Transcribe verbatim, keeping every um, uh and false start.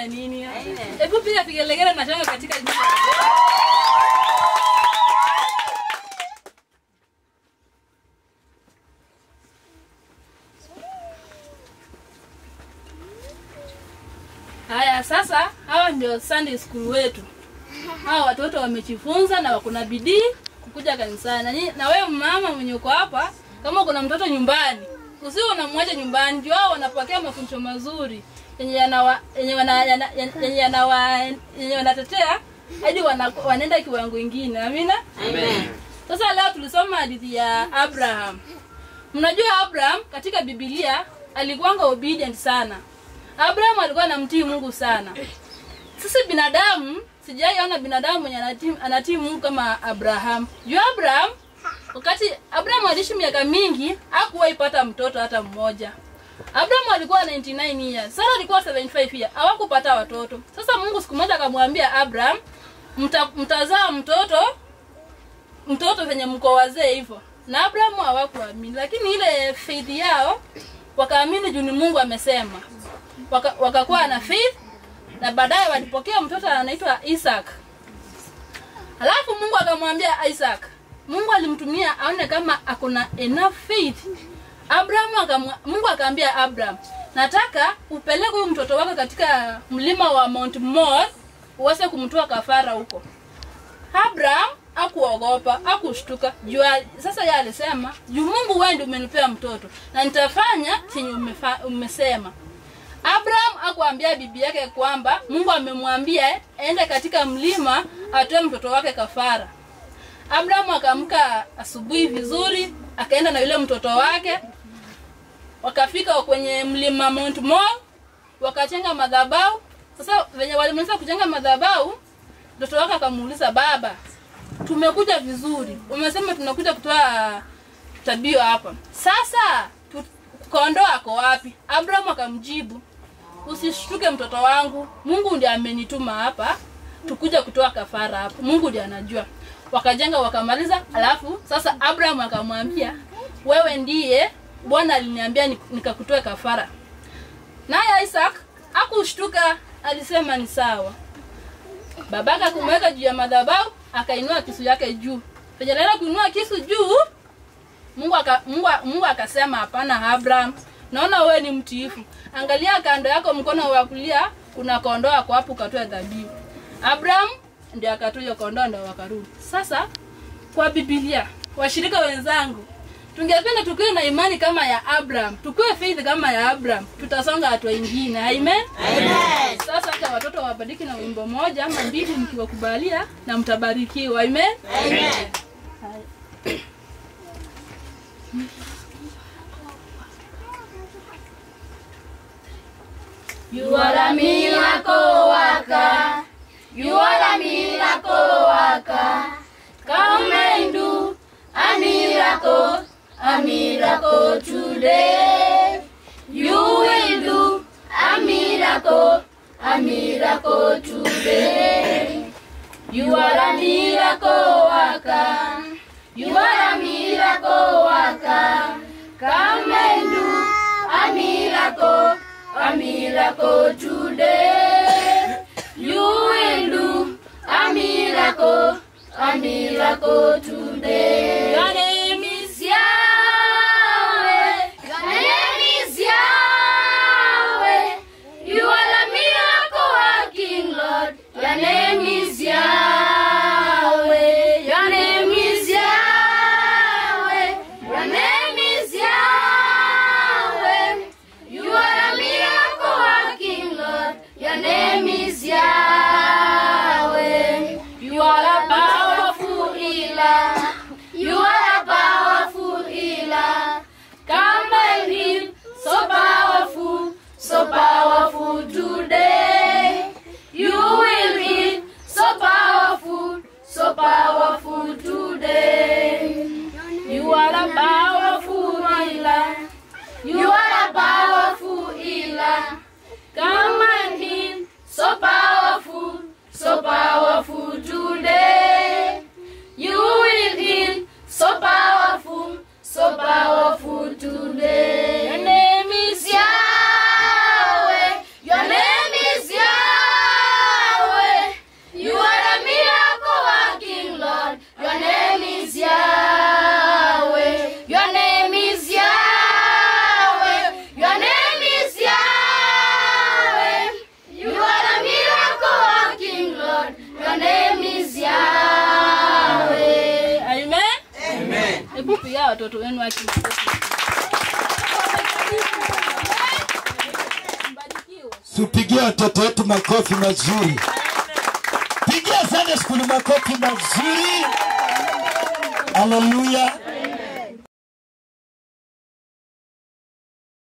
ya nini? Hebu piga vigelegele na shangwe katika jina. Haya sasa hawa ndio Sunday school wetu. Hawa watoto wamejifunza na wako na bidii kukuja kanisani. Na wewe mama mwenye uko hapa, kama kuna mtoto nyumbani, usiwe unamwacha nyumbani. Ndio wao wanapokea mafunzo mazuri yenye yana yenye wana yenye yana yenye wanatetea hadi wanaenda kiwango kingine. Amina? Amen. Sasa leo tulisoma hadithi ya Abraham. Mnajua Abraham katika Biblia alikuwa obedient sana. Abraham alikuwa anamtii Mungu sana. Sisi binadamu, sijaiona binadamu mwenye anatii anatii Mungu kama Abraham. Juu Abraham, wakati Abraham aliishi miaka mingi, hakuwahi ipata mtoto hata mmoja. Abraham alikuwa ninety-nine years. Sara alikuwa seventy-five years. Hawakupata watoto. Sasa Mungu siku moja akamwambia Abraham, mta, mtazaa mtoto mtoto venye mko wazee hivyo. Na Abraham hawakuamini, lakini ile faith yao wakaamini juu ni Mungu amesema. Waka, wakakuwa na faith na baadaye walipokea mtoto anaitwa Isaac. Alafu Mungu akamwambia Isaac, Mungu alimtumia aone kama akona enough faith. Abraham akamwa, Mungu akamwambia Abraham, nataka upeleke huyu mtoto wako katika mlima wa Mount Moriah uweze kumtoa kafara huko. Abraham hakuogopa, hakushtuka. Jua sasa yeye alisema, "Juu Mungu wewe ndiye umenipea mtoto na nitafanya chenye umesema." Abraham akamwambia bibi yake kwamba Mungu amemwambia aende katika mlima atoe mtoto wake kafara. Abraham akaamka asubuhi vizuri, akaenda na yule mtoto wake. Wakafika kwenye mlima Mount Moriah, wakajenga madhabahu. Sasa venye walimaliza kujenga madhabahu, mtoto wake akamuuliza, "Baba, tumekuja vizuri. Umesema tunakuja kutoa tabio hapa. Sasa kondoo ako wapi?" Abraham akamjibu, "Usishtuke mtoto wangu. Mungu ndiye amenituma hapa tukuja kutoa kafara hapa. Mungu ndiye anajua." Wakajenga wakamaliza, alafu sasa Abraham akamwambia, "Wewe ndiye Bwana aliniambia nikakutoe kafara." Naye Isaac hakushtuka, alisema ni sawa. Babaka kumweka juu ya madhabahu, akainua kisu yake juu. Penye kuinua kisu juu, Mungu aka, Mungu, Mungu akasema, "Hapana Abraham, naona wewe ni mtiifu. Angalia kando yako mkono wa kulia kuna kondoo hapo hapo katoa dhabihu." Abraham ndiye akatoa kondoo ndio wakarudi. Sasa kwa Biblia, washirika wenzangu, tungependa tukiwe na imani kama ya Abraham, tukiwe faith kama ya Abraham, tutasonga hatua nyingine. Amen. Amen. Sasa hata watoto wabadiki na wimbo moja ama mbili mkiwakubalia na mtabarikiwa. Amen. Amen. You are a miracle worker. You are a miracle worker. Come and do a miracle, a miracle today. You will do a miracle, a miracle today. You are a miracle worker. You are a miracle worker. Come and do a miracle, a miracle today. You will do a miracle, a miracle today. Your name is Yahweh. Your name is Yahweh. You are a miracle working Lord. Your name is Yahweh. Your name is Yahweh. Your name is Yahweh. You are a miracle working Lord. Your name is Yahweh. You are a powerful healer. You watoto wenu akimakofi. Tupigie watoto wetu makofi mazuri. Pigia Sunday school makofi mazuri. Hallelujah.